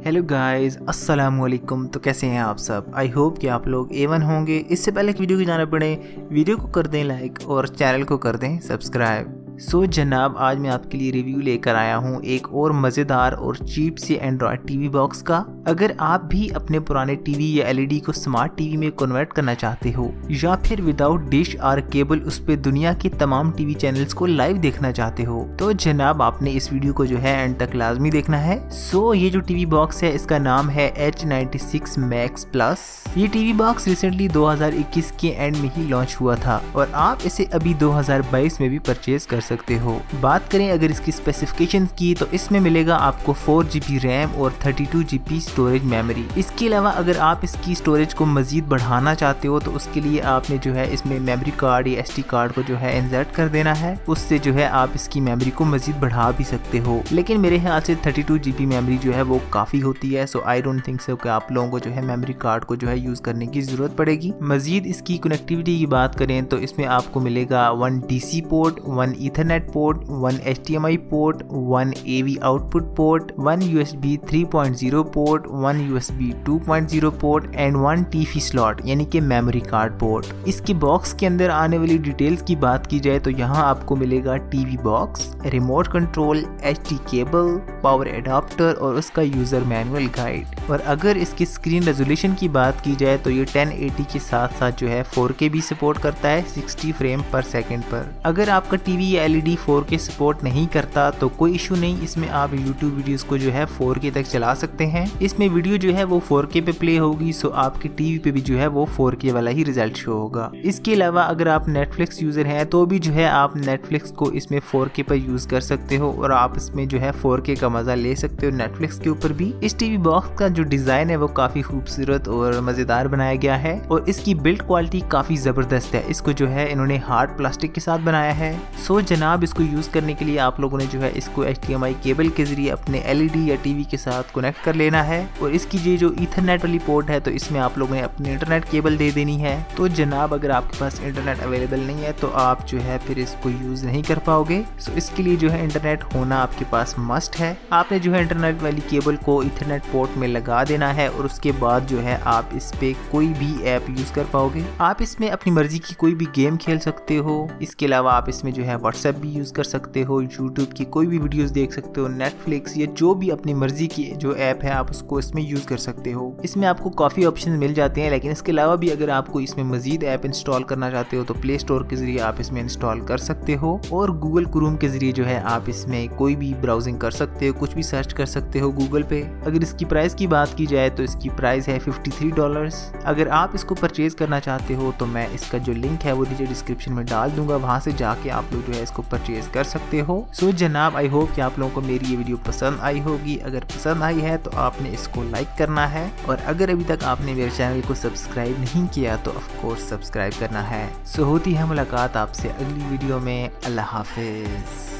Hello guys, अस्सलाम वालेकुम। तो कैसे हैं आप सब? आई होप कि आप लोग A1 होंगे। इससे पहले कि वीडियो की जाना पड़े, वीडियो को कर दें लाइक और चैनल को कर दें सब्सक्राइब। सो जनाब, आज मैं आपके लिए रिव्यू लेकर आया हूँ एक और मज़ेदार और चीप से एंड्रॉयड टीवी बॉक्स का। अगर आप भी अपने पुराने टीवी या LED को स्मार्ट टीवी में कन्वर्ट करना चाहते हो या फिर विदाउट डिश और केबल उस पे दुनिया के तमाम टीवी चैनल्स को लाइव देखना चाहते हो तो जनाब आपने इस वीडियो को जो है एंड तक लाजमी देखना है। सो ये जो टीवी बॉक्स है इसका नाम है H96 Max Plus। ये टीवी बॉक्स रिसेंटली 2021 के एंड में ही लॉन्च हुआ था और आप इसे अभी 2022 में भी परचेज कर सकते हो। बात करें अगर इसकी स्पेसिफिकेशंस की तो इसमें मिलेगा आपको 4GB रैम और 32GB स्टोरेज मेमोरी। इसके अलावा अगर आप इसकी स्टोरेज को मजीद बढ़ाना चाहते हो तो उसके लिए आपने जो है इसमें मेमोरी कार्ड या SD कार्ड को जो है इंसर्ट कर देना है। उससे जो है आप इसकी मेमोरी को मजीद बढ़ा भी सकते हो, लेकिन मेरे ख्याल से 32GB मेमोरी जो है वो काफी होती है। सो आई डोंट थिंक सो कि आप लोगों को जो है मेमोरी कार्ड को जो है यूज करने की जरूरत पड़ेगी। मजीद इसकी कनेक्टिविटी की बात करें तो इसमें आपको मिलेगा 1 DC port, 1 ethernet port, 1 HDMI port, 1 AV output port, 1 USB 3.0 port, 1 USB 2.0 port and 1 TV slot यानी कि मेमोरी कार्ड पोर्ट। इसके बॉक्स के अंदर आने वाली डिटेल्स की बात की जाए तो यहाँ आपको मिलेगा TV box, remote control, HD cable, power adapter और उसका यूजर मैनुअल गाइड। और अगर इसकी स्क्रीन रेजोल्यूशन की बात की जाए तो ये 1080 के साथ साथ जो है 4K भी सपोर्ट करता है 60 फ्रेम पर सेकंड पर। अगर आपका टीवी या LED 4K सपोर्ट नहीं करता तो कोई इशू नहीं, इसमें आप YouTube वीडियोस को जो है 4K तक चला सकते हैं। इसमें वीडियो जो है वो 4K पे प्ले होगी, सो आपकी टीवी पे भी जो है वो 4K वाला ही रिजल्ट शो होगा। इसके अलावा अगर आप Netflix यूजर हैं तो भी जो है आप Netflix को इसमें 4K पर यूज कर सकते हो और आप इसमें जो है 4K का मजा ले सकते हो Netflix के ऊपर भी। इस टीवी बॉक्स का जो डिजाइन है वो काफी खूबसूरत और मजेदार बनाया गया है और इसकी बिल्ड क्वालिटी काफी जबरदस्त है। इसको जो है इन्होंने हार्ड प्लास्टिक के साथ बनाया है। सो जनाब, इसको यूज करने के लिए आप लोगों ने जो है इसको HDMI केबल के जरिए अपने LED या टीवी के साथ कनेक्ट कर लेना है और इसकी ये जो ईथरनेट वाली पोर्ट है तो इसमें आप लोगों ने अपनी इंटरनेट केबल दे देनी है। तो जनाब, अगर आपके पास इंटरनेट अवेलेबल नहीं है तो आप जो है फिर इसको यूज नहीं कर पाओगे। सो इसके लिए जो है इंटरनेट होना आपके पास मस्ट है। आपने जो है इंटरनेट वाली केबल को ईथरनेट पोर्ट में लगा देना है और उसके बाद जो है आप इस पे कोई भी ऐप यूज कर पाओगे। आप इसमें अपनी मर्जी की कोई भी गेम खेल सकते हो। इसके अलावा आप इसमें जो है व्हाट्सएप भी यूज कर सकते हो, यूट्यूब की कोई भी वीडियोस देख सकते हो, नेटफ्लिक्स या जो भी अपनी मर्जी की जो ऐप है आप उसको इसमें यूज कर सकते हो। इसमें आपको काफी ऑप्शन मिल जाते हैं, लेकिन इसके अलावा भी अगर आपको इसमें मजीद ऐप इंस्टॉल करना चाहते हो तो प्ले स्टोर के जरिए आप इसमें इंस्टॉल कर सकते हो और गूगल क्रोम के जरिए जो है आप इसमें कोई भी ब्राउजिंग कर सकते हो, कुछ भी सर्च कर सकते हो गूगल पे। अगर इसकी प्राइस की बात की जाए तो इसकी प्राइस है $53। अगर आप इसको परचेज करना चाहते हो तो मैं इसका जो लिंक है वो नीचे डिस्क्रिप्शन में डाल दूंगा, वहां से जाके आप लोग जो है इसको परचेज कर सकते हो। सो जनाब, आई होप कि आप लोगों को मेरी ये वीडियो पसंद आई होगी। अगर पसंद आई है तो आपने इसको लाइक करना है और अगर अभी तक आपने मेरे चैनल को सब्सक्राइब नहीं किया तो ऑफ कोर्स सब्सक्राइब करना है। सो होती है मुलाकात आपसे अगली वीडियो में। अल्लाह हाफिज।